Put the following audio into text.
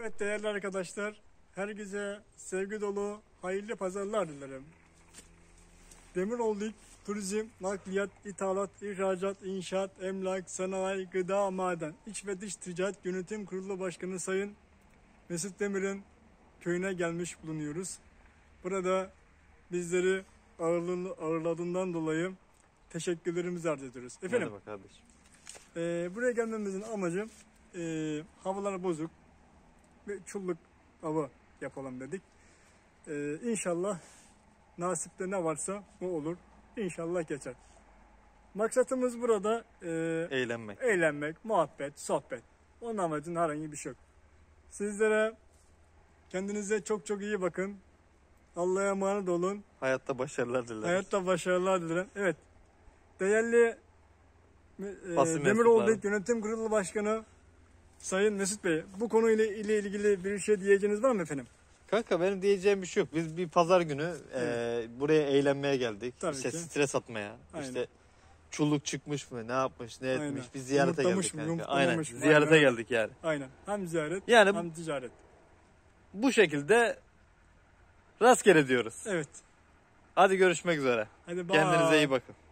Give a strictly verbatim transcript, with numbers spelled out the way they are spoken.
Evet değerli arkadaşlar, herkese sevgi dolu, hayırlı pazarlar dilerim. Demiroğlu Turizm, Nakliyat, İthalat, İhracat, İnşaat, Emlak, Sanayi, Gıda, Maden, İç ve Dış Ticaret Yönetim Kurulu Başkanı Sayın Mesut Demir'in köyüne gelmiş bulunuyoruz. Burada bizleri ağırladığından dolayı teşekkürlerimizi arz ediyoruz. Efendim, kardeşim. E, buraya gelmemizin amacı e, havalar bozuk ve çulluk hava yapalım dedik. E, İnşallah nasipte ne varsa o olur. İnşallah geçer. Maksatımız burada e, Eğlenmek. eğlenmek, muhabbet, sohbet. Onun amacında herhangi bir şey yok. Sizlere kendinize çok çok iyi bakın. Allah'a emanet olun. Hayatta başarılar dilerim. Hayatta başarılar dilerim. Evet. Değerli e, Basın Demiroğlu mensupları. Yönetim Kurulu Başkanı Sayın Mesut Bey, bu konuyla ile ilgili bir şey diyeceğiniz var mı efendim? Kanka benim diyeceğim bir şey yok. Biz bir pazar günü Evet. e, buraya eğlenmeye geldik. Tabii işte ki. stres atmaya. Aynen. İşte çulluk çıkmış mı, ne yapmış, ne etmiş. Aynen. Biz ziyarete Yumurtlamış geldik mı, kanka. Aynen. yumurtlamamış mı? Ziyarete Aynen. geldik yani. Aynen. Hem ziyaret Yani hem ticaret. bu şekilde rastgele diyoruz. Evet. Hadi görüşmek üzere. Hadi bye. Kendinize iyi bakın.